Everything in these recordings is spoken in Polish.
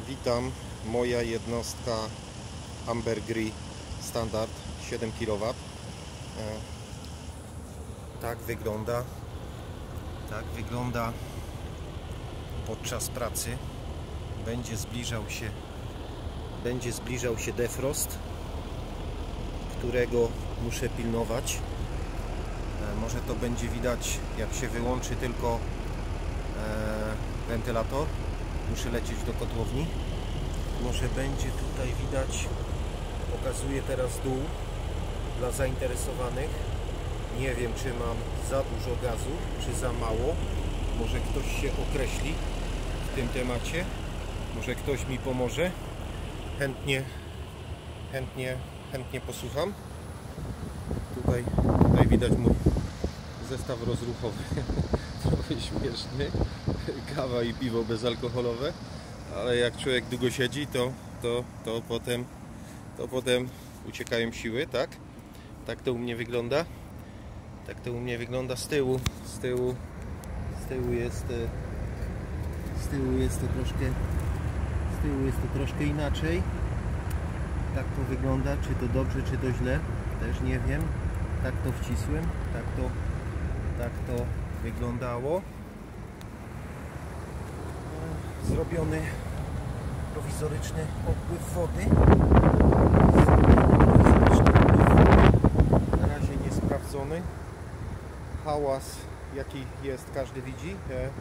Witam, moja jednostka Ambergris Standard 7 kW. Tak wygląda podczas pracy. Będzie zbliżał się defrost, którego muszę pilnować. Może to będzie widać, jak się wyłączy tylko wentylator. Muszę lecieć do kotłowni. Może będzie tutaj widać, pokazuję teraz dół dla zainteresowanych. Nie wiem, czy mam za dużo gazu, czy za mało. Może ktoś się określi w tym temacie. Może ktoś mi pomoże. Chętnie posłucham. Tutaj widać mój zestaw rozruchowy. Trochę śmieszny. Kawa i piwo bezalkoholowe, ale jak człowiek długo siedzi, to potem uciekają siły, tak? Tak to u mnie wygląda. Tak to u mnie wygląda z tyłu jest to troszkę inaczej. Tak to wygląda, czy to dobrze, czy to źle, też nie wiem. Tak to wcisłem, tak to wyglądało. Zrobiony prowizoryczny odpływ wody. Na razie niesprawdzony. Hałas, jaki jest, każdy widzi.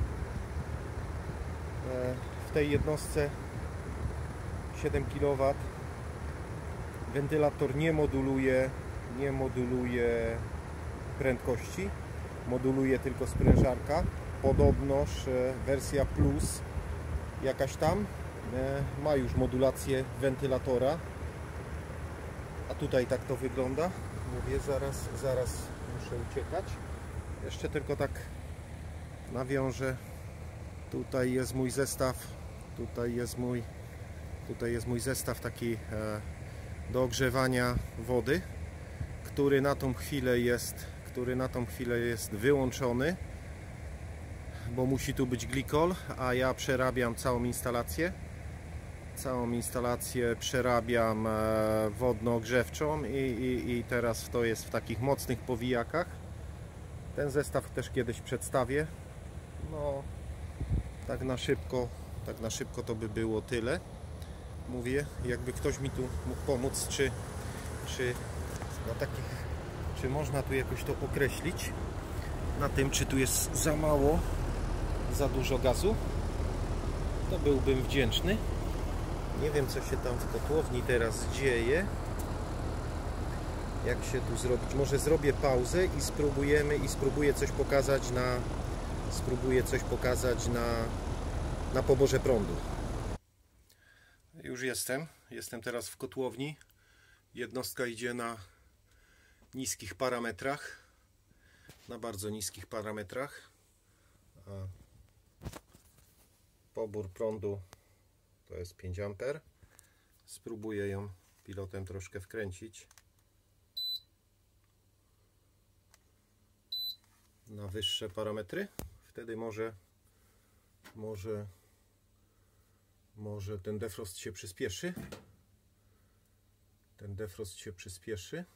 W tej jednostce 7 kW wentylator nie moduluje prędkości, moduluje tylko sprężarka. Podobnoż wersja Plus jakaś tam ma już modulację wentylatora, a tutaj tak to wygląda. Mówię, zaraz muszę uciekać. Jeszcze tylko tak nawiążę. Tutaj jest mój zestaw. Tutaj jest mój zestaw taki do ogrzewania wody, który na tą chwilę jest wyłączony, bo musi tu być glikol, a ja przerabiam całą instalację przerabiam wodno-grzewczą i teraz to jest w takich mocnych powijakach. Ten zestaw też kiedyś przedstawię. No, tak na szybko to by było tyle. Mówię, jakby ktoś mi tu mógł pomóc, czy można tu jakoś to określić na tym, czy tu jest za mało, za dużo gazu, to byłbym wdzięczny. Nie wiem, co się tam w kotłowni teraz dzieje. Jak się tu zrobić? Może zrobię pauzę i spróbuję coś pokazać na poborze prądu. Już jestem teraz w kotłowni. Jednostka idzie na niskich parametrach, na bardzo niskich parametrach. Pobór prądu to jest 5 A. Spróbuję ją pilotem troszkę wkręcić na wyższe parametry. Wtedy może ten defrost się przyspieszy.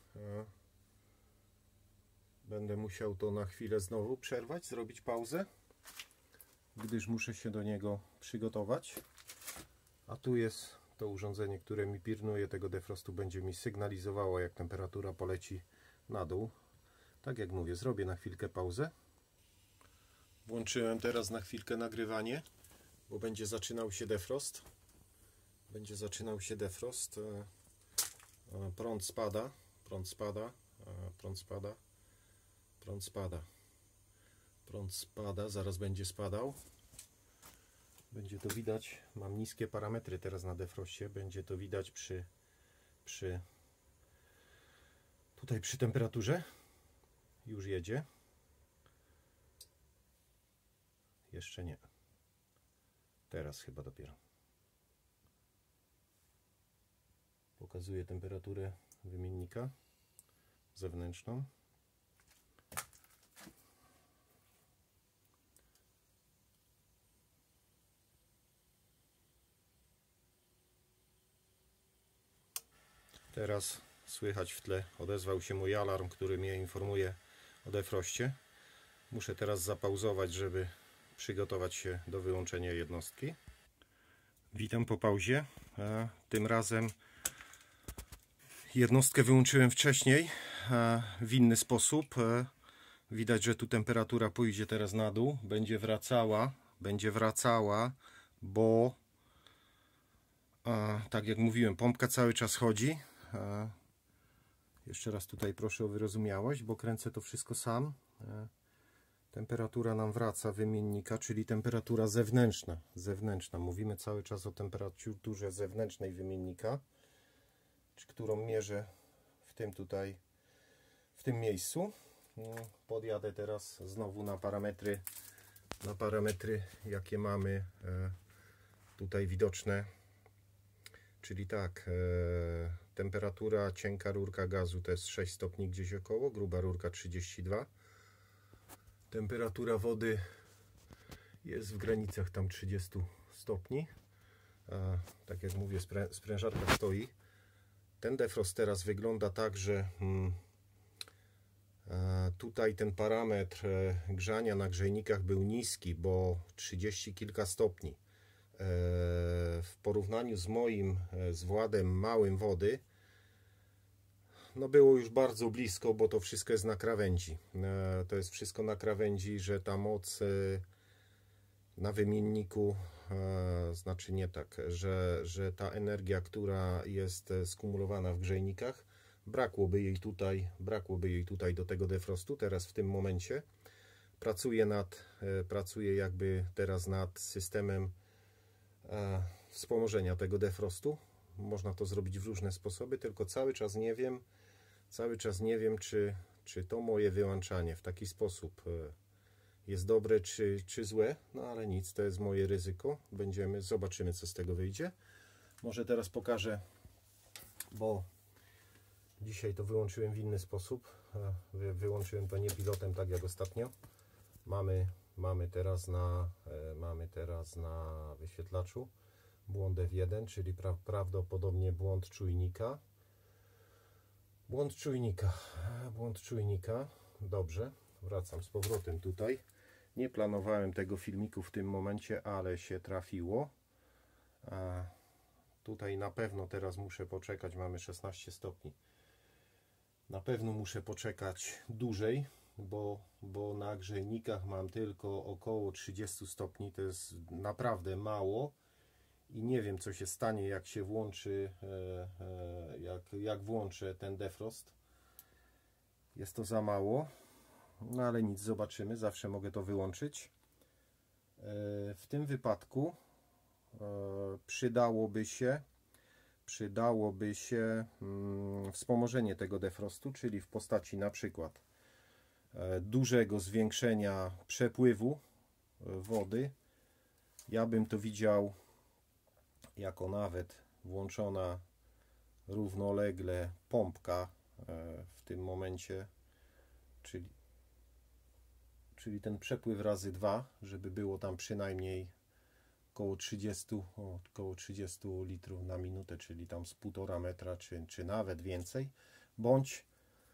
Będę musiał to na chwilę znowu przerwać, zrobić pauzę, gdyż muszę się do niego przygotować. A tu jest to urządzenie, które mi pilnuje tego defrostu, będzie mi sygnalizowało, jak temperatura poleci na dół. Tak jak mówię, zrobię na chwilkę pauzę. Włączyłem teraz na chwilkę nagrywanie, bo będzie zaczynał się defrost. Prąd spada, zaraz będzie spadał. Będzie to widać, mam niskie parametry teraz na defrostie, będzie to widać tutaj przy temperaturze. Już jedzie. Jeszcze nie. Teraz chyba dopiero. Pokazuję temperaturę wymiennika zewnętrzną. Teraz słychać w tle, odezwał się mój alarm, który mnie informuje o defroście. Muszę teraz zapauzować, żeby przygotować się do wyłączenia jednostki. Witam po pauzie. Tym razem jednostkę wyłączyłem wcześniej w inny sposób. Widać, że tu temperatura pójdzie teraz na dół, będzie wracała, bo tak jak mówiłem, pompka cały czas chodzi. Jeszcze raz tutaj proszę o wyrozumiałość, bo kręcę to wszystko sam. Temperatura nam wraca wymiennika, czyli temperatura zewnętrzna. Mówimy cały czas o temperaturze zewnętrznej wymiennika, którą mierzę w tym miejscu. Podjadę teraz znowu na parametry, jakie mamy tutaj widoczne. Czyli tak, temperatura cienka rurka gazu to jest 6 stopni gdzieś około, gruba rurka 32. Temperatura wody jest w granicach tam 30 stopni. Tak jak mówię, sprężarka stoi. Ten defrost teraz wygląda tak, że tutaj ten parametr grzania na grzejnikach był niski, bo 30 kilka stopni. W porównaniu z moim, z Władem małym wody, no było już bardzo blisko, bo to wszystko jest na krawędzi. To jest wszystko na krawędzi, że ta moc na wymienniku, znaczy nie tak, że ta energia, która jest skumulowana w grzejnikach, brakłoby jej tutaj do tego defrostu. Teraz w tym momencie pracuję jakby teraz nad systemem wspomożenia tego defrostu. Można to zrobić w różne sposoby, tylko cały czas nie wiem, czy to moje wyłączanie w taki sposób jest dobre, czy złe. No ale nic, to jest moje ryzyko. Zobaczymy, co z tego wyjdzie. Może teraz pokażę, bo dzisiaj to wyłączyłem w inny sposób. Wyłączyłem to nie pilotem, tak jak ostatnio. Mamy teraz na wyświetlaczu błąd F1, czyli prawdopodobnie błąd czujnika. Błąd czujnika. Dobrze, wracam z powrotem tutaj. Nie planowałem tego filmiku w tym momencie, ale się trafiło. Tutaj na pewno teraz muszę poczekać, mamy 16 stopni. Na pewno muszę poczekać dłużej, bo na grzejnikach mam tylko około 30 stopni, to jest naprawdę mało i nie wiem, co się stanie, jak się włączy, jak włączę ten defrost. Jest to za mało, no ale nic, zobaczymy, zawsze mogę to wyłączyć. W tym wypadku przydałoby się wspomożenie tego defrostu, czyli w postaci na przykład dużego zwiększenia przepływu wody. Ja bym to widział jako nawet włączona równolegle pompka w tym momencie, czyli ten przepływ razy 2, żeby było tam przynajmniej około 30 litrów na minutę, czyli tam z 1,5 metra, czy nawet więcej. Bądź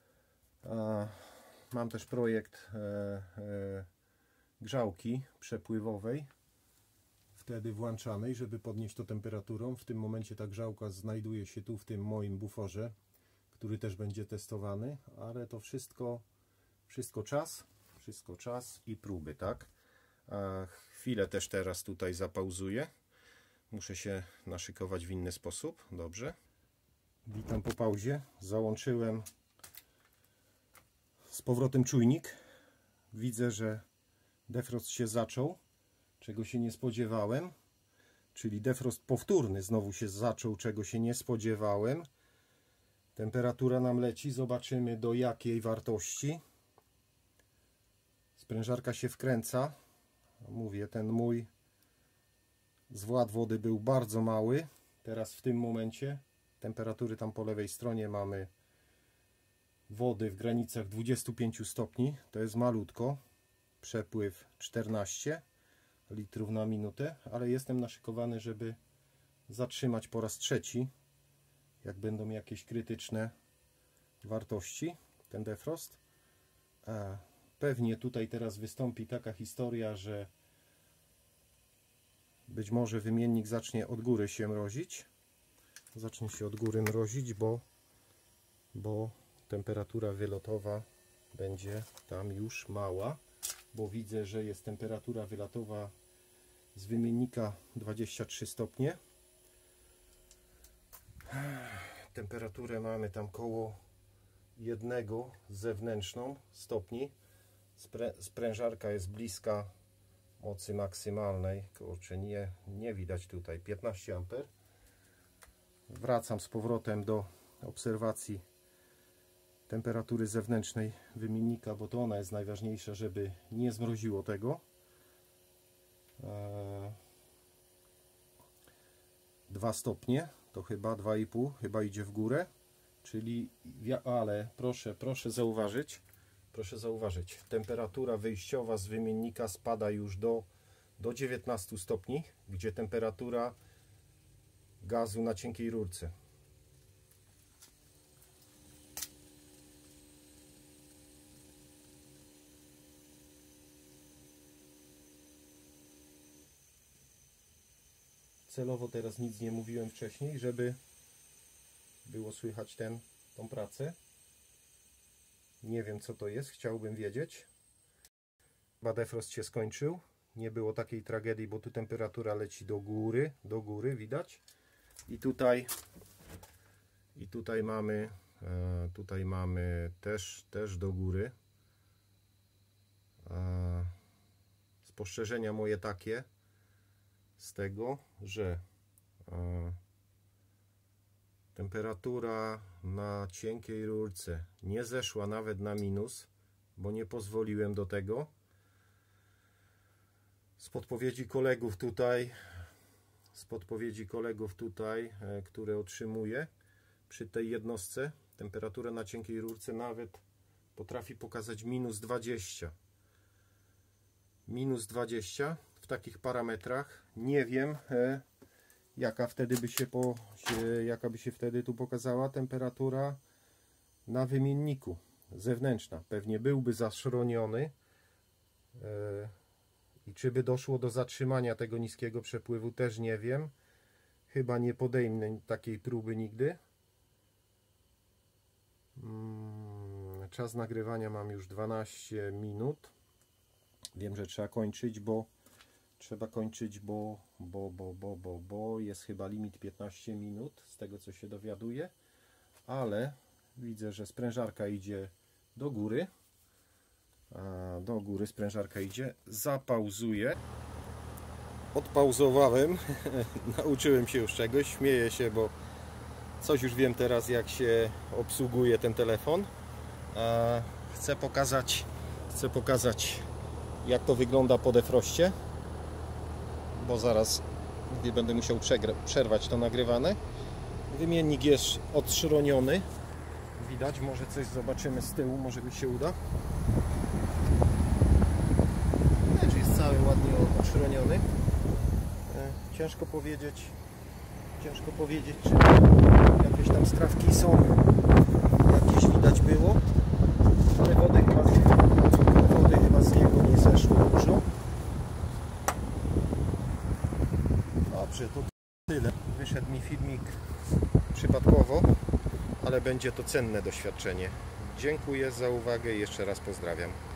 mam też projekt grzałki przepływowej, wtedy włączanej, żeby podnieść to temperaturą. W tym momencie ta grzałka znajduje się tu w tym moim buforze, który też będzie testowany, ale to wszystko czas i próby, tak? Chwilę też teraz tutaj zapauzuję. Muszę się naszykować w inny sposób. Dobrze. Witam po pauzie. Załączyłem z powrotem czujnik. Widzę, że defrost się zaczął, czego się nie spodziewałem. Czyli defrost powtórny znowu się zaczął, czego się nie spodziewałem. Temperatura nam leci. Zobaczymy, do jakiej wartości. Sprężarka się wkręca. Mówię, ten mój zwład wody był bardzo mały. Teraz w tym momencie temperatury tam po lewej stronie mamy wody w granicach 25 stopni. To jest malutko. Przepływ 14 litrów na minutę, ale jestem naszykowany, żeby zatrzymać po raz trzeci jak będą jakieś krytyczne wartości, ten defrost. Pewnie tutaj teraz wystąpi taka historia, że być może wymiennik zacznie od góry się mrozić. Zacznie się od góry mrozić, bo temperatura wylotowa będzie tam już mała, bo widzę, że jest temperatura wylotowa z wymiennika 23 stopnie. Temperaturę mamy tam koło 1 zewnętrzną stopni. Sprężarka jest bliska mocy maksymalnej. Kurczę, nie widać tutaj 15 A. Wracam z powrotem do obserwacji temperatury zewnętrznej wymiennika, bo to ona jest najważniejsza, żeby nie zmroziło tego. 2 stopnie, to chyba 2,5, chyba idzie w górę, czyli, ale proszę zauważyć, temperatura wyjściowa z wymiennika spada już do 19 stopni, gdzie temperatura gazu na cienkiej rurce. Celowo teraz nic nie mówiłem wcześniej, żeby było słychać tą pracę. Nie wiem, co to jest, chciałbym wiedzieć. Chyba defrost się skończył. Nie było takiej tragedii, bo tu temperatura leci do góry widać. I tutaj mamy też do góry. Spostrzeżenia moje takie z tego, że temperatura na cienkiej rurce nie zeszła nawet na minus, bo nie pozwoliłem do tego. Z podpowiedzi kolegów tutaj, które otrzymuję przy tej jednostce, temperatura na cienkiej rurce nawet potrafi pokazać minus 20. Minus 20 w takich parametrach. Nie wiem, jaka by się wtedy tu pokazała temperatura na wymienniku zewnętrzna. Pewnie byłby zaszroniony i czy by doszło do zatrzymania tego niskiego przepływu, też nie wiem. Chyba nie podejmę takiej próby nigdy. Czas nagrywania mam już 12 minut. Wiem, że trzeba kończyć, bo jest chyba limit 15 minut, z tego co się dowiaduję, ale widzę, że sprężarka idzie do góry. Do góry sprężarka idzie. Zapauzuję. Odpauzowałem. Nauczyłem się już czegoś. Śmieję się, bo coś już wiem teraz, jak się obsługuje ten telefon. Chcę pokazać, jak to wygląda po defroście, bo zaraz będę musiał przerwać to nagrywane. Wymiennik jest odszroniony. Widać, może coś zobaczymy z tyłu, może mi się uda. Też jest cały ładnie odszroniony. Ciężko powiedzieć, czy jakieś tam strawki są. Jakieś widać było, ale wody chyba z niego nie zeszło dużo. Dobrze, to tyle. Wyszedł mi filmik przypadkowo, ale będzie to cenne doświadczenie. Dziękuję za uwagę i jeszcze raz pozdrawiam.